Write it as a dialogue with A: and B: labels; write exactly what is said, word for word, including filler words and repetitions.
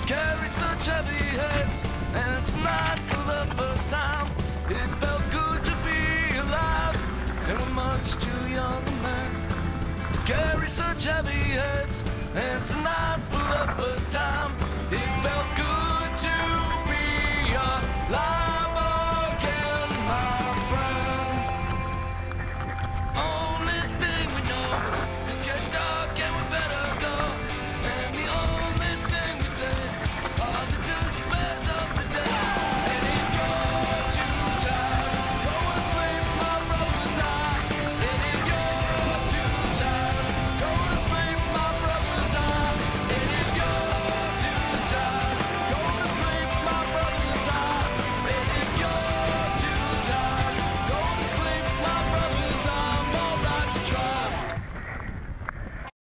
A: carry such heavy heads, and tonight for the first time it felt good to be alive. And we're much too young a man to carry such heavy heads, and tonight